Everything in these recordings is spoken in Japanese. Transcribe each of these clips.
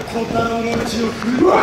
小太郎の血を振るわ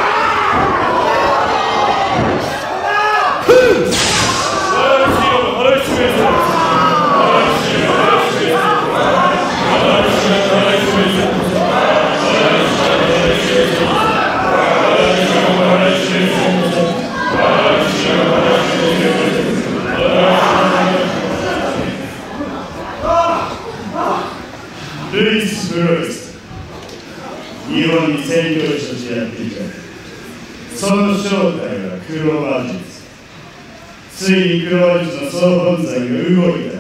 ルイス・プロレス、日本に宣教師としてやっていた。その正体はクローバー術。ついにクローバー術の総本山が動いた。